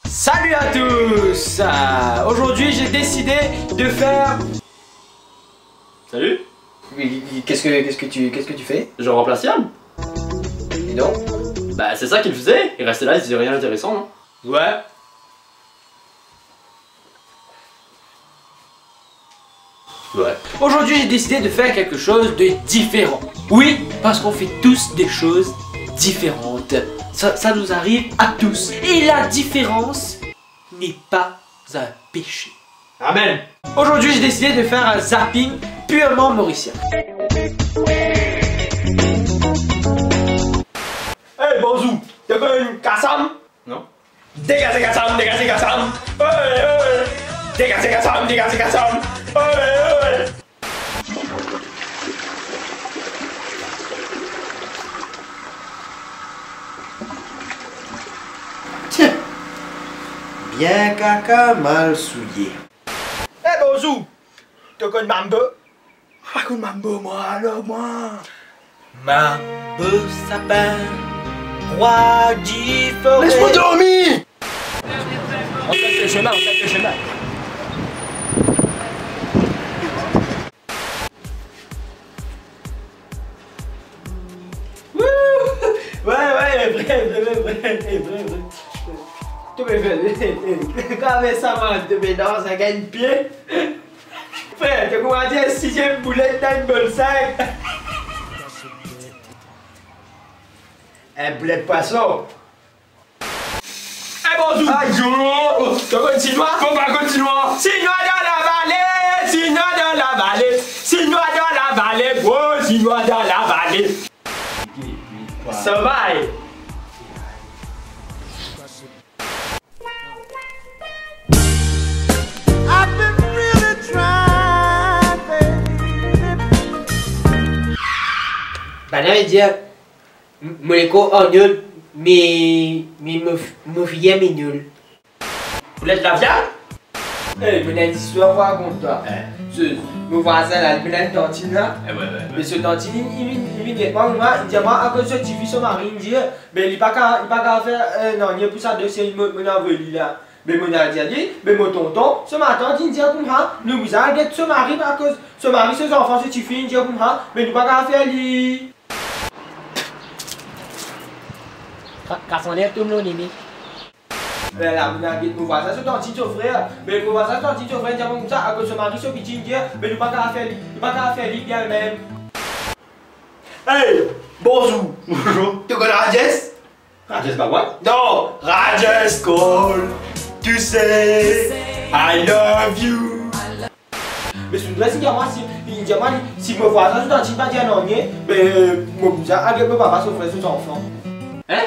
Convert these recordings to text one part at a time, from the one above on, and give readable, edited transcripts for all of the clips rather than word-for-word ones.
Salut à tous. Aujourd'hui j'ai décidé de faire... Salut. Oui, qu'est-ce que tu fais? Je remplace Yann. Et donc? Bah c'est ça qu'il faisait, il restait là, il disait rien d'intéressant, non? Ouais. Ouais. Aujourd'hui j'ai décidé de faire quelque chose de différent. Oui, parce qu'on fait tous des choses différentes. Ça nous arrive à tous. Et la différence n'est pas un péché. Amen. Aujourd'hui j'ai décidé de faire un zapping purement mauricien. Hey Bonzou, t'as quoi une cassam? Non. Dégagez cassam, dégagez cassam. Dégagez cassam, dégagez cassam. Tiens, bien caca mal souillé. Hey Bonzou, t'as quoi une mambo? Ah, quoi une mambo, moi, alors, moi. Mambo sapin, roi du forêt. Laisse-moi dormir! On fait le chemin, on fait le chemin. Ouais, vrai. Tu me fais, quand ça m'a de dans ça gagne pied. Frère, tu commences à dire 6ème boulette dans une bonne sac. Un boulet de poisson. Hey Bonzou! T'as quoi une chinois? Faut pas continuer! Chinois dans la vallée! Chinois dans la vallée! Chinois dans la vallée! Gros chinois dans la vallée! Sauvage! Bah là, il dit, mon écho en nul, mais mon fille est nul. Vous êtes la viande? Hey, mon histoire, raconte toi. Mon voisin là, il a une tantine là. Mais ce tantine, il vient moi, il dit moi, à cause de tu vis son mari, il dit, mais il pas qu'à faire, non, il y a pour ça de c'est mon envoli là. Mais mon a dit, mais mon tonton, ce matin, il dit comme ça, nous vous avez ce mari à cause, ce mari, ses enfants, ce petit fils, il dit comme ça, mais il pas qu'à faire lui. Quand on est tout le monde aimé. Mais là, mon voisin, ce tantine, son frère, mais mon voisin, son tantine, son frère, il dit comme ça, à cause de ce mari, ce petit, il dit, mais il pas qu'à faire lui bien même. Hey! Bonjour! Bonjour! Tu connais Rajes? Rajesh Bagwat? Non! Rajes Cole! Tu sais! I love you! Mais c'est une blessing à moi, si mon voisin, ce tantine, pas dire non, mais mon cousin, avec mon papa, son frère, ses enfants. Hein?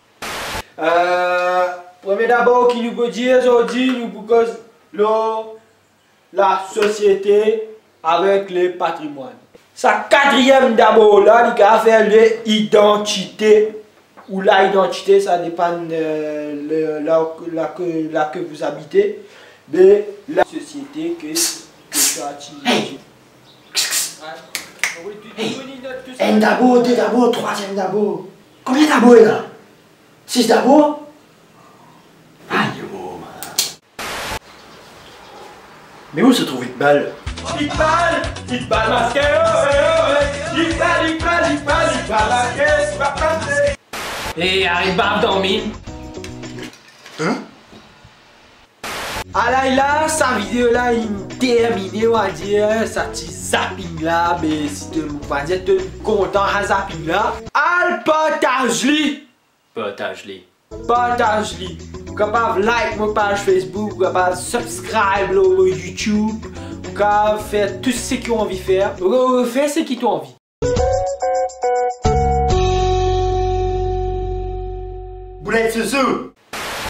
Premier d'abord, qui nous peut dire aujourd'hui, nous pour cause la société avec le patrimoine. Sa quatrième d'abord là, il a fait l'identité. Ou l'identité, ça dépend de là que vous habitez. Mais la société que tu as tiré. Un d'abord, deux d'abord, troisième d'abord. Combien d'abord est là? 6 d'abord? Aïe, oh, man. Mais où se trouve Iqbal? Iqbal masqué, Iqbal masqué, c'est pas passé. Et arrive pas à dormir. Hein? Alors là, sa vidéo là, il terminé, on va dire, sa petit zapping là, mais si tu vas dire tu es content à zapping là, al partage-li! Partage-les. Partage-li! Vous capable like ma page Facebook, vous capable subscribe au YouTube, vous capable faire tout ce qu'ils ont envie de faire, vous faire ce qu'ils ont envie. Boulette Soussou!